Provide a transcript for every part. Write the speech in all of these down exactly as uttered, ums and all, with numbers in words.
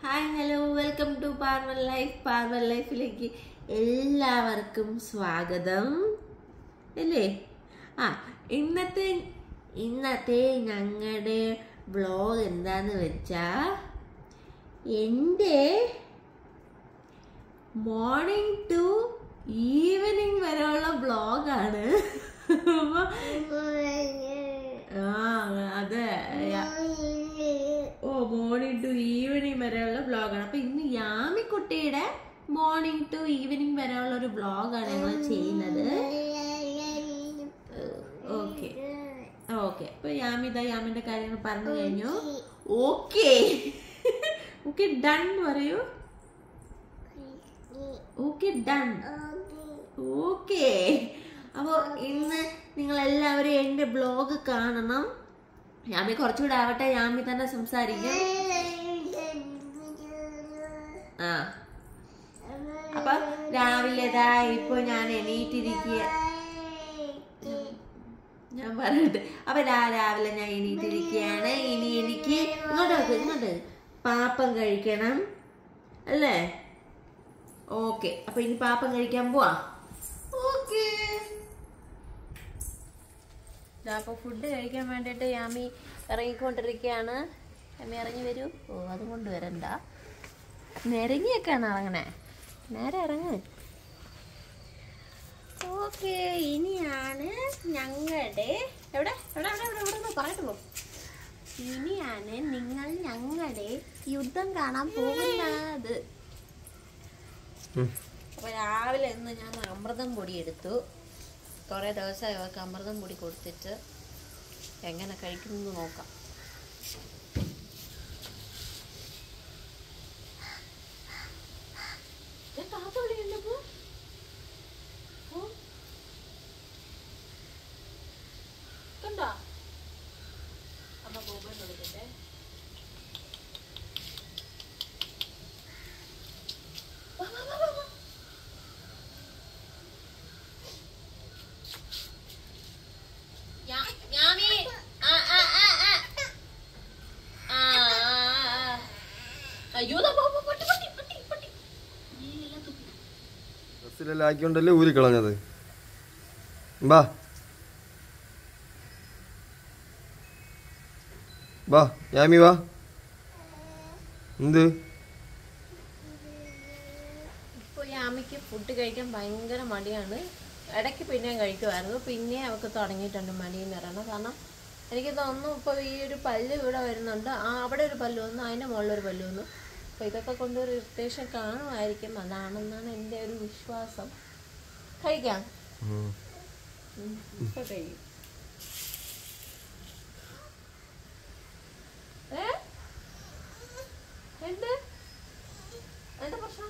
Hi, hello, welcome to Parvan Life. Parvan Life like എല്ലാവർക്കും സ്വാഗതം അല്ലേ? ആ ഇന്നത്തെ ഇന്നത്തെ ഞങ്ങളുടെ വ്ലോഗ് എന്താന്ന് വെച്ചാൽ എൻ്റെ മോർണിംഗ് ടു ഈവനിങ് വരെയുള്ള വ്ലോഗാണ്. ആ അതെ, ഓ മോർണിംഗ് ടു ഈവനിങ് വരെയുള്ള വ്ലോഗാണ്. അപ്പൊ ഇന്ന് യാമിക്കുട്ടിയുടെ മോർണിംഗ് ടു ഈവനിങ് വരെയുള്ള ഒരു വ്ലോഗാണ് ഞങ്ങൾ ചെയ്യുന്നത്. ഓക്കെ ഓക്കെ അപ്പൊ യാമിത യാമിന്റെ കാര്യങ്ങൾ പറഞ്ഞു കഴിഞ്ഞു. ഓക്കെ ഓക്കെ ഡൺ പറയൂ. Okay done. ഓക്കെ അപ്പോൾ ഇന്ന് നിങ്ങൾ എല്ലാവരും എൻ്റെ ബ്ലോഗ് കാണണം. യാമി കുറച്ചുകൂടെ ആവട്ടെ, യാമി തന്നെ സംസാരിക്കും. ആ അപ്പൊ രാവിലെതാ ഇപ്പൊ ഞാൻ എണീറ്റിരിക്കുക. ഞാൻ പറയട്ടെ. അപ്പൊ രാവിലെ ഞാൻ എണീറ്റിരിക്കുകയാണ്. ഇനി എനിക്ക് ഇങ്ങോട്ട് ഇങ്ങോട്ട് പാപ്പം കഴിക്കണം അല്ലേ? ഓക്കെ അപ്പൊ ഇനി പാപ്പം കഴിക്കാൻ പോവാ. ഓക്കെ അപ്പോൾ ഫുഡ് കഴിക്കാൻ വേണ്ടിയിട്ട് യാമി ഇറങ്ങിക്കൊണ്ടിരിക്കുകയാണ്. യാമി ഇറങ്ങി വരൂ. ഓ അത് കൊണ്ട് വരണ്ട, നിരങ്ങിയൊക്കെയാണ് ഇറങ്ങണേ. നേരെ ഇറങ്ങ്. ഓക്കെ ഇനിയാണ് ഞങ്ങളുടെ എവിടെ എവിടെ എവിടെ എവിടെ എവിടെ പറയട്ടു പോകും. ഇനിയാണ് നിങ്ങൾ ഞങ്ങളുടെ യുദ്ധം കാണാൻ പോകുന്നത്. അപ്പൊ രാവിലെ ഇന്ന് ഞാൻ അമൃതം പൊടി എടുത്തു. കുറേ ദിവസമായി അവർക്ക് അമൃതം പൊടി കൊടുത്തിട്ട് എങ്ങനെ കഴിക്കുമെന്ന് നോക്കാം. കണ്ടോ അമ്മ ഗോപൻ കൊടുക്കട്ടെ. ാക്കിയോണ്ടല്ലേ ഊരിക്കളഞ്ഞത്. ബാ ബാ യാമി വാ. എന്ത് ഇപ്പോൾ യാമിക്ക് ഫുഡ് കഴിക്കാൻ ഭയങ്കര മടിയാണ്. ഇടയ്ക്ക് പിന്നെയും കഴിക്കുമായിരുന്നു, പിന്നെ അവൾക്ക് തുടങ്ങിയിട്ടുണ്ട് മടിയെന്ന് പറയണം. കാരണം എനിക്ക് തോന്നുന്നു ഇപ്പോൾ ഈ ഒരു പല്ല് ഇവിടെ വരുന്നുണ്ട്, ആ അവിടെ ഒരു പല്ല് വന്നു, അതിൻ്റെ മുകളിലൊരു പല്ല് വന്നു. അപ്പോൾ ഇതൊക്കെ കൊണ്ടൊരു ഇറിറ്റേഷൻ കാണുമായിരിക്കും, അതാണെന്നാണ് എൻ്റെ ഒരു വിശ്വാസം. കഴിക്കാം ഇപ്പോൾ കഴിയും. ഏ എന്ത് എന്താ പ്രശ്നം?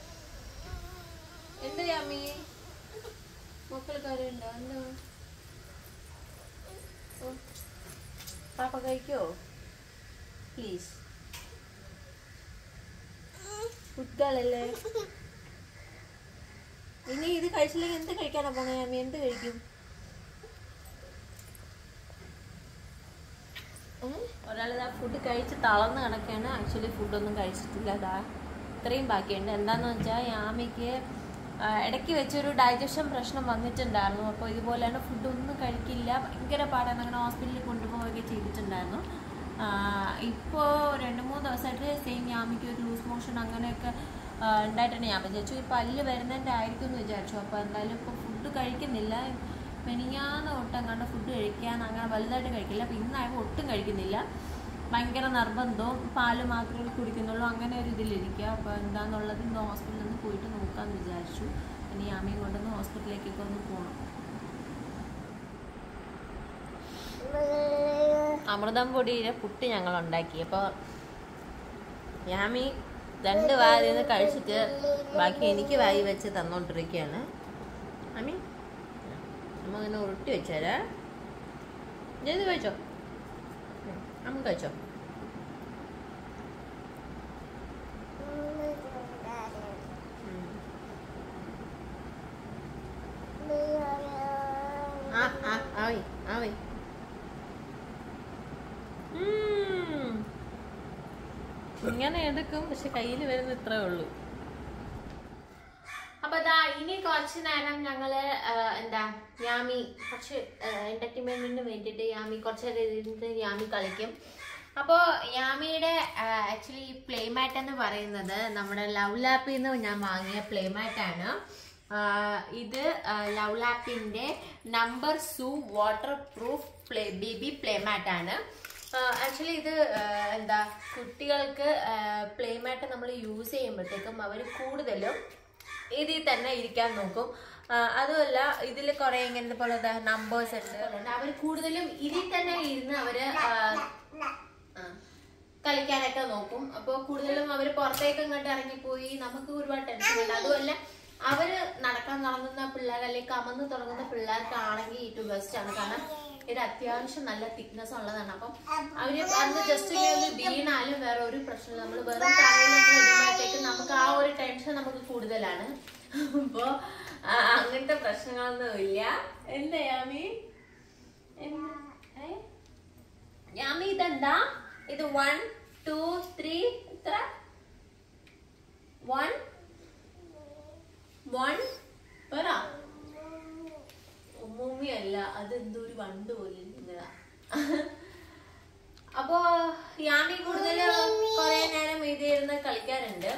എന്താ യാമി മക്കൾ കാര്യമുണ്ടോ? എന്താ പാപ്പ കഴിക്കോ പ്ലീസ്? കുട്ടികളല്ലേ. ഇനി ഇത് കഴിച്ചില്ലെങ്കിൽ എന്ത് കഴിക്കാനാ പോണേ യാമി? എന്ത് കഴിക്കും? ഒരാളിതാ ഫുഡ് കഴിച്ച് തളർന്ന് കിടക്കുകയാണ്. ആക്ച്വലി ഫുഡൊന്നും കഴിച്ചിട്ടില്ല, അതാ ഇത്രയും ബാക്കിയുണ്ട്. എന്താണെന്ന് വെച്ചാൽ യാമിക്ക് ഇടയ്ക്ക് വെച്ചൊരു ഡൈജഷൻ പ്രശ്നം വന്നിട്ടുണ്ടായിരുന്നു. അപ്പോൾ ഇതുപോലെയാണ്, ഫുഡൊന്നും കഴിക്കില്ല, ഭയങ്കര പാടാണ്. അങ്ങനെ ഹോസ്പിറ്റലിൽ കൊണ്ടുപോവുകയൊക്കെ ചെയ്തിട്ടുണ്ടായിരുന്നു. ഇപ്പോൾ രണ്ട് മൂന്ന് ദിവസമായിട്ട് സെയിം യാമിക്ക് ഒരു ലൂസ് മോഷൻ അങ്ങനെയൊക്കെ ഉണ്ടായിട്ടുണ്ട്. ഞാൻ വിചാരിച്ചു ഈ പല്ല് വരുന്നതിൻ്റെ ആയിരിക്കും എന്ന് വിചാരിച്ചു. അപ്പോൾ എന്തായാലും ഇപ്പോൾ ഫുഡ് കഴിക്കുന്നില്ല. മെനിങ്ങാന്ന് തൊട്ട് കണ്ട് ഫുഡ് കഴിക്കാൻ അങ്ങനെ വലുതായിട്ട് കഴിക്കില്ല. അപ്പോൾ ഇന്നായപ്പോൾ ഒട്ടും കഴിക്കുന്നില്ല. ഭയങ്കര നിർബന്ധവും പാല് മാത്രമേ കുടിക്കുന്നുള്ളൂ, അങ്ങനെ ഒരു ഇതിലിരിക്കുക. അപ്പോൾ എന്താണെന്നുള്ളത് ഇന്ന് ഹോസ്പിറ്റലിൽ നിന്ന് പോയിട്ട് നോക്കാമെന്ന് വിചാരിച്ചു. ഇനി യാമിയും കൊണ്ടൊന്ന് ഹോസ്പിറ്റലിലേക്കൊക്കെ ഒന്ന് പോകണം. അമൃതം പൊടിയുടെ പുട്ട് ഞങ്ങൾ ഉണ്ടാക്കി. അപ്പോൾ യാമി രണ്ട് വായിൽ നിന്ന് കഴിച്ചിട്ട് ബാക്കി എനിക്ക് വായി വെച്ച് തന്നോണ്ടിരിക്കുകയാണ്. യാമി അമ്മ ഇങ്ങനെ ഉരുട്ടി വെച്ചേരാ. ഇത് കഴിച്ചോ, അമ്മ കഴിച്ചോ. ആ ആ ആവി ആവി ഇങ്ങനെ എടുക്കും പക്ഷെ കയ്യിൽ വരുന്ന ഇത്രേ ഉള്ളൂ. അപ്പൊ അതാ ഇനി കുറച്ച് നേരം ഞങ്ങള് എന്താ യാമി കുറച്ച് എന്റർടൈൻമെന്റിന് വേണ്ടിയിട്ട് യാമി കുറച്ച് നേരം യാമി കളിക്കും. അപ്പോൾ യാമിയുടെ ആക്ച്വലി പ്ലേമാറ്റ് എന്ന് പറയുന്നത് നമ്മുടെ ലവ് ലാപ്പിൽ നിന്ന് ഞാൻ വാങ്ങിയ പ്ലേമാറ്റാണ്. ഇത് ലവ് ലാപ്പിന്റെ നമ്പർ സു വാട്ടർ പ്രൂഫ് പ്ലേ ബേബി പ്ലേമാറ്റാണ്. ആക്ച്വലി ഇത് എന്താ കുട്ടികൾക്ക് പ്ലേമാറ്റ് നമ്മൾ യൂസ് ചെയ്യുമ്പോഴത്തേക്കും അവർ കൂടുതലും ഇതിൽ തന്നെ ഇരിക്കാൻ നോക്കും. അതുമല്ല ഇതിൽ കുറെ ഇങ്ങനത്തെ പോലെ നമ്പേഴ്സ് ഉണ്ട്. അവർ കൂടുതലും ഇതിൽ തന്നെ ഇരുന്ന് അവര് കളിക്കാനൊക്കെ നോക്കും. അപ്പോൾ കൂടുതലും അവർ പുറത്തേക്ക് ഇങ്ങോട്ട് ഇറങ്ങിപ്പോയി നമുക്ക് ഒരുപാട് ടെൻഷൻ ഉണ്ട്. അതുമല്ല അവര് നടക്കാൻ തുടങ്ങുന്ന പിള്ളേർ അല്ലെങ്കിൽ കമന്ന് തുടങ്ങുന്ന പിള്ളേർക്കാണെങ്കിൽ ഏറ്റവും ബെസ്റ്റ് ആണ്. കാരണം ഇത് അത്യാവശ്യം നല്ല തിക്നെസ് ഉള്ളതാണ്. അപ്പം അവര് അന്ന് ജസ്റ്റ് ഒന്ന് വീണാലും വേറെ ഒരു പ്രശ്നമില്ല. നമ്മൾ വെറും തറയിലൊന്നും ഇടുമ്പോഴത്തേക്ക് നമുക്ക് ആ ഒരു ടെൻഷൻ നമുക്ക് കൂടുതലാണ്. അപ്പൊ അങ്ങനത്തെ പ്രശ്നങ്ങളൊന്നും ഇല്ല. എന്താ യാമി യാമി ഇതെന്താ ഇത് വൺ ടു ത്രീ എത്ര വൺ വൺ പറ ഭൂമിയല്ല അതെന്തോ ഒരു വണ്ട് പോലെ ഇന്നതാ. അപ്പോ യാമി കൂടുതൽ കുറെ നേരം ഇത് ഇരുന്ന് കളിക്കാറുണ്ട്.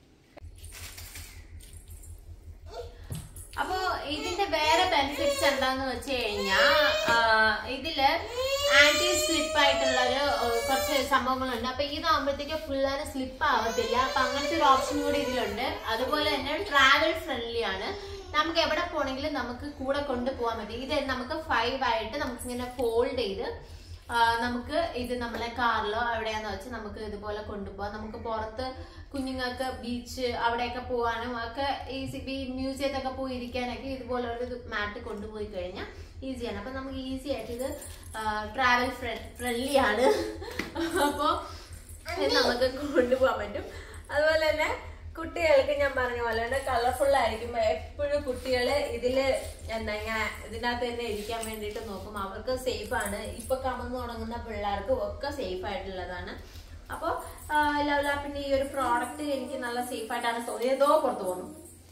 അപ്പോ ഇതിന്റെ വേറെ ബെനിഫിറ്റ്സ് എന്താന്ന് വെച്ച് കഴിഞ്ഞാ ഇതില് ആന്റി സ്ലിപ്പ് ആയിട്ടുള്ളൊരു കുറച്ച് സംഭവങ്ങളുണ്ട്. അപ്പൊ ഇതാകുമ്പോഴത്തേക്ക് പിള്ളേര് സ്ലിപ്പ് ആവത്തില്ല. അപ്പൊ അങ്ങനത്തെ ഒരു ഓപ്ഷൻ കൂടി ഇതിലുണ്ട്. അതുപോലെ തന്നെ ട്രാവൽ ഫ്രണ്ട്ലി ആണ്. നമുക്ക് എവിടെ പോണെങ്കിലും നമുക്ക് കൂടെ കൊണ്ടുപോകാൻ പറ്റും. ഇത് നമുക്ക് ഫൈവ് ആയിട്ട് നമുക്ക് ഇങ്ങനെ ഫോൾഡ് ചെയ്ത് നമുക്ക് ഇത് നമ്മളെ കാറിലോ എവിടെയാന്ന് വെച്ച് നമുക്ക് ഇതുപോലെ കൊണ്ടുപോകാം. നമുക്ക് പുറത്ത് കുഞ്ഞുങ്ങൾക്ക് ബീച്ച് അവിടെയൊക്കെ പോകാനും ഒക്കെ ഈസി മ്യൂസിയത്തൊക്കെ പോയി ഇരിക്കാനൊക്കെ ഇതുപോലെ ഒരു മാറ്റ് കൊണ്ടുപോയി കഴിഞ്ഞാൽ ഈസിയാണ്. അപ്പൊ നമുക്ക് ഈസി ആയിട്ട് ഇത് ട്രാവൽ ഫ്രണ്ട്ലി ആണ്. അപ്പോൾ നമുക്ക് കൊണ്ടുപോകാൻ പറ്റും. അതുപോലെ തന്നെ കുട്ടികൾക്ക് ഞാൻ പറഞ്ഞ പോലെ തന്നെ കളർഫുൾ ആയിരിക്കും. എപ്പോഴും കുട്ടികള് ഇതില് എന്താ ഇങ്ങനെ ഇതിനകത്ത് തന്നെ ഇരിക്കാൻ വേണ്ടിട്ട് നോക്കും. അവർക്ക് സേഫ് ആണ്. ഇപ്പൊ കമന്ന് തുടങ്ങുന്ന പിള്ളേർക്കും ഒക്കെ സേഫ് ആയിട്ടുള്ളതാണ്. അപ്പൊ ലവ് ലാപ്പിന്റെ ഈ ഒരു പ്രോഡക്റ്റ് എനിക്ക് നല്ല സേഫ് ആയിട്ടാണ് തോന്നിയത്. ഏതോ പുറത്തു പോകുന്നു.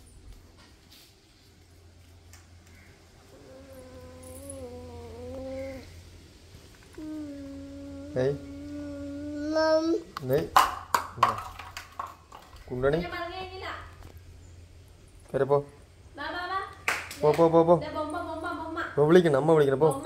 കുണ്ടണി കരപ്പോ പോ പോ പോ പോ വിളിക്കണം അമ്മ വിളിക്കണം പോ.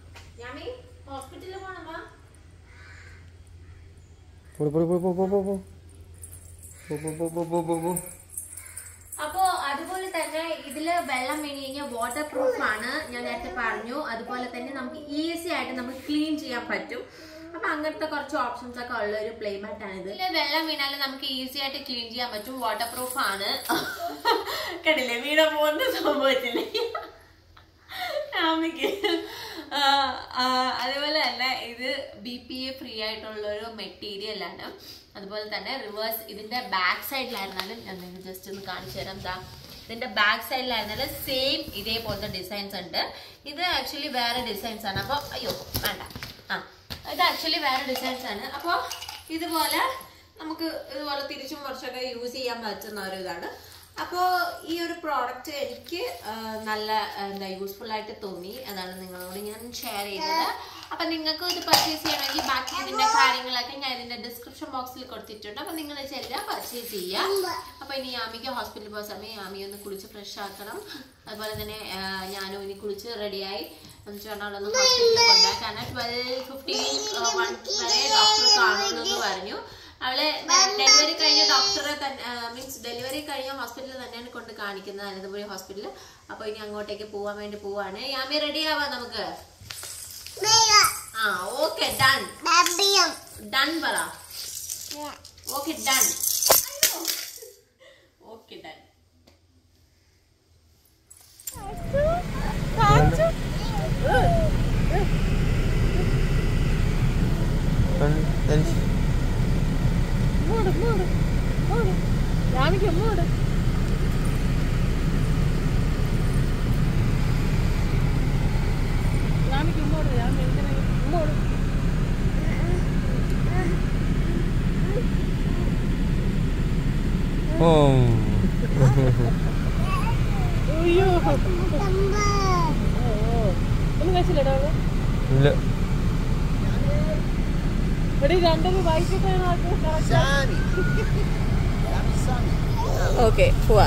അപ്പോ അതുപോലെ തന്നെ ഇതില് വെള്ളം വീണ് കഴിഞ്ഞാൽ വാട്ടർ പ്രൂഫ് ആണ് ഞാൻ നേരത്തെ പറഞ്ഞു. അതുപോലെ തന്നെ നമുക്ക് ഈസി ആയിട്ട് നമുക്ക് ക്ലീൻ ചെയ്യാൻ പറ്റും. അപ്പൊ അങ്ങനത്തെ കുറച്ച് ഓപ്ഷൻസ് ഒക്കെ ഉള്ള ഒരു പ്ലേമാറ്റ് ആണ് ഇത്. ഇതില് വെള്ളം വീണാലും നമുക്ക് ഈസി ആയിട്ട് ക്ലീൻ ചെയ്യാൻ പറ്റും. വാട്ടർ പ്രൂഫ് ആണ്. കണ്ടില്ലേ വീണ പോകുന്ന സംഭവത്തില്ലേ യാമിക്ക്. അതുപോലെ തന്നെ ഇത് ബി പി എ ഫ്രീ ആയിട്ടുള്ള ഒരു മെറ്റീരിയൽ ആണ്. അതുപോലെ തന്നെ റിവേഴ്സ് ഇതിന്റെ ബാക്ക് സൈഡിലായിരുന്നാലും ഞാൻ നിങ്ങൾക്ക് ജസ്റ്റ് ഒന്ന് കാണിച്ചു തരാം. എന്താ ഇതിന്റെ ബാക്ക് സൈഡിലായിരുന്നാലും സെയിം ഇതേപോലത്തെ ഡിസൈൻസ് ഉണ്ട്. ഇത് ആക്ച്വലി വേറെ ഡിസൈൻസ് ആണ്. അപ്പൊ അയ്യോ വേണ്ട ആ ഇത് ആക്ച്വലി വേറെ ഡിസൈൻസ് ആണ്. അപ്പോൾ ഇതുപോലെ നമുക്ക് ഇതുപോലെ തിരിച്ചും കുറച്ചൊക്കെ യൂസ് ചെയ്യാൻ പറ്റുന്ന ഒരു ഇതാണ്. അപ്പോൾ ഈ ഒരു പ്രോഡക്റ്റ് എനിക്ക് നല്ല എന്താ യൂസ്ഫുൾ ആയിട്ട് തോന്നി. അതാണ് നിങ്ങളോട് ഞാൻ ഷെയർ ചെയ്തത്. അപ്പൊ നിങ്ങൾക്ക് ഇത് പർച്ചേസ് ചെയ്യണമെങ്കിൽ ബാക്കി ഇതിന്റെ കാര്യങ്ങളൊക്കെ ഞാൻ ഇതിന്റെ ഡിസ്ക്രിപ്ഷൻ ബോക്സിൽ കൊടുത്തിട്ടുണ്ട്. അപ്പൊ നിങ്ങൾ ചെല്ലാം പർച്ചേസ് ചെയ്യാം. അപ്പൊ ഇനി യാമിക്ക് ഹോസ്പിറ്റലിൽ പോകുന്ന സമയം യാമി ഒന്ന് കുളിച്ച് ഫ്രഷ് ആക്കണം. അതുപോലെ തന്നെ ഞാനും ഇനി കുളിച്ച് റെഡിയായി ഹോസ്പിറ്റലിൽ കൊണ്ടാക്കാണ്. ട്വൽവ് ഫിഫ്റ്റീൻ വൺ വരെ ഡോക്ടർ കാണുമെന്ന് പറഞ്ഞു. അവളെ ഡെലിവറി കഴിഞ്ഞ ഡോക്ടറെ തന്നെ മീൻസ് ഡെലിവറി കഴിഞ്ഞ ഹോസ്പിറ്റലിൽ തന്നെയാണ് കൊണ്ട് കാണിക്കുന്നത്, അനന്തപുരി ഹോസ്പിറ്റലിൽ. അപ്പൊ ഇനി അങ്ങോട്ടേക്ക് പോവാൻ വേണ്ടി പോവാണ്. യാമി റെഡി ആവാ നമുക്ക്. ആ ഓക്കെ ഡൺ ഡൺ പറ. Okay done okay done. മൂട് മൂട് മൂട് യാമിക്ക് മൂട്. യാമിക്ക് മൂട് യാമി മൂട്. അയ്യോ ഒന്നും കഴിച്ചില്ലടാ ഇല്ല. ഇവിടെ രണ്ടൊരു വൈകിട്ടാണ് ഓക്കെ പോവാ.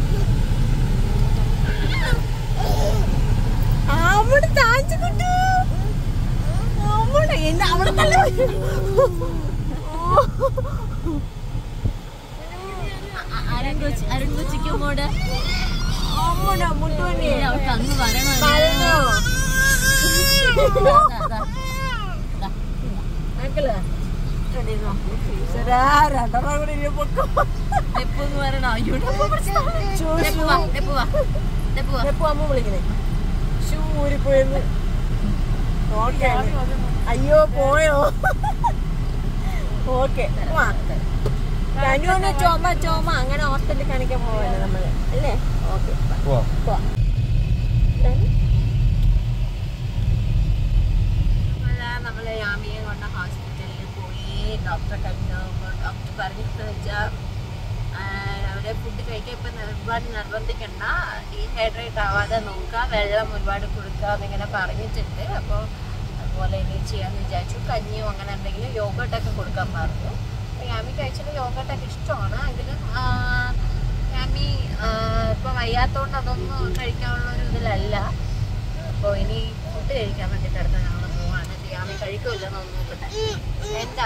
അവിടെ താഴ്ചക്കുട്ടു അവിടെ എന്നെ അവിടെ തന്നെ അരുൺ കൊച്ചിക്ക് മോട് അമ്മൂടെ മുട്ടുവണ്ടി അവൾക്ക് അങ്ങ് വരണോ പറഞ്ഞോ രണ്ടെണ്ണം കൂടി ഇനി പൊക്കോ എപ്പോന്ന് വരണോ എപ്പോ അമ്മ വിളിക്കണേ ഷൂ ഊരിപ്പോയെന്ന്. ഓക്കെ അയ്യോ പോയോ ഓക്കെ കനുവിന് ചുമ ചുമ അങ്ങനെ ഹോസ്പിറ്റലിൽ കാണിക്കാൻ പോവല്ലേ നമ്മള് അല്ലേ? ഓക്കെ നമ്മള് യാമിയെ കൊണ്ട് ഹോസ്പിറ്റലിൽ പോയി. ഡോക്ടറെ കണ്ടു. ഡോക്ടർ പറഞ്ഞിട്ട് വെച്ചാൽ അവരെ ഫുഡ് കഴിക്കാൻ ഇപ്പം ഒരുപാട് നിർബന്ധിക്കണ്ട, ഡീഹൈഡ്രേറ്റ് ആവാതെ നോക്കുക, വെള്ളം ഒരുപാട് കൊടുക്കുക എന്നിങ്ങനെ പറഞ്ഞിട്ടുണ്ട്. അപ്പോൾ അതുപോലെ ഇനി ചെയ്യാമെന്ന് വിചാരിച്ചു. കഞ്ഞിയോ അങ്ങനെ എന്തെങ്കിലും യോഗട്ടൊക്കെ കൊടുക്കാൻ പറഞ്ഞു. അപ്പോൾ യാമി കഴിച്ചിട്ട് യോഗട്ടൊക്കെ ഇഷ്ടമാണ്. എങ്കിലും യാമി ഇപ്പോൾ വയ്യാത്തതുകൊണ്ട് അതൊന്നും കഴിക്കാനുള്ള ഒരു ഇതിലല്ല. അപ്പോൾ ഇനി ഫുഡ് കഴിക്കാൻ വേണ്ടിയിട്ട് അടുത്ത ഞങ്ങൾ പോവാണ്. യാമി കഴിക്കില്ലെന്നൊന്നും നോക്കട്ടെ. എന്താ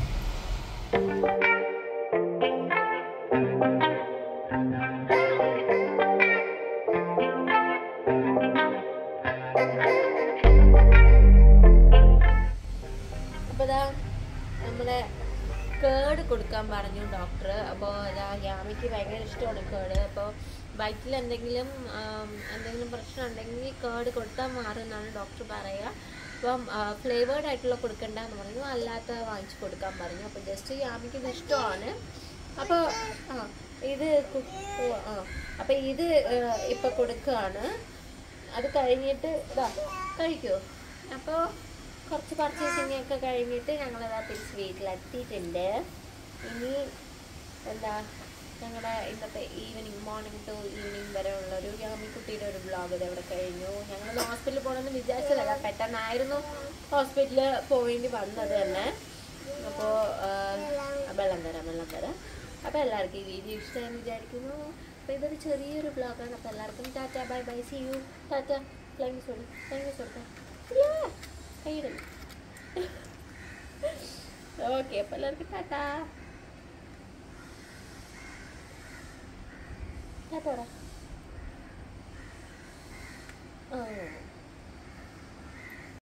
നമ്മുടെ കേട് കൊടുക്കാൻ പറഞ്ഞു ഡോക്ടർ. അപ്പോൾ അതാ യാമിക്ക് ഭയങ്കര ഇഷ്ടമാണ് കേട്. അപ്പോൾ വയറ്റിൽ എന്തെങ്കിലും എന്തെങ്കിലും പ്രശ്നം ഉണ്ടെങ്കിൽ കേട് കൊടുത്താൽ മാറുമെന്നാണ് ഡോക്ടർ പറയുക. അപ്പം ഫ്ലേവേർഡ് ആയിട്ടുള്ള കൊടുക്കണ്ടെന്ന് പറഞ്ഞു, അല്ലാത്ത വാങ്ങിച്ച് കൊടുക്കാൻ പറഞ്ഞു. അപ്പോൾ ജസ്റ്റ് യാമിക്ക് ഇത് ഇഷ്ടമാണ്. അപ്പോൾ ആ ഇത് ആ അപ്പം ഇത് ഇപ്പം കൊടുക്കുകയാണ്. അത് കഴിഞ്ഞിട്ട് ഇതാ കഴിക്കുമോ? അപ്പോൾ കുറച്ച് പർച്ചേസിങ് ഒക്കെ കഴിഞ്ഞിട്ട് ഞങ്ങളതാ തിരിച്ച് വീട്ടിലെത്തിയിട്ടുണ്ട്. ഇനി എന്താ ഞങ്ങളുടെ ഇന്നത്തെ ഈവനിങ് മോർണിംഗ് ടു ഈവനിങ് വരെ ഉള്ളൊരു യാമിക്കുട്ടിയുടെ ഒരു വ്ളോഗ് ഇത് ഇവിടെ കഴിഞ്ഞു. ഞങ്ങൾ ഹോസ്പിറ്റലിൽ പോകണമെന്ന് വിചാരിച്ചതല്ല, പെട്ടെന്നായിരുന്നു ഹോസ്പിറ്റലിൽ പോവേണ്ടി വന്നത് തന്നെ. അപ്പോൾ വെള്ളം തരാം വെള്ളം തരാം അപ്പോൾ എല്ലാവർക്കും ഈ വീഡിയോ ഇഷ്ടമായെന്ന് വിചാരിക്കുന്നു. അപ്പോൾ ഇതൊരു ചെറിയൊരു വ്ളോഗാണ്. അപ്പോൾ എല്ലാവർക്കും tata bye bye see you tata flying sorry flying sorry കൈയിടുന്നു. ഓക്കെ അപ്പോൾ എല്ലാവർക്കും ടാറ്റാ ടാറ്റോടാ.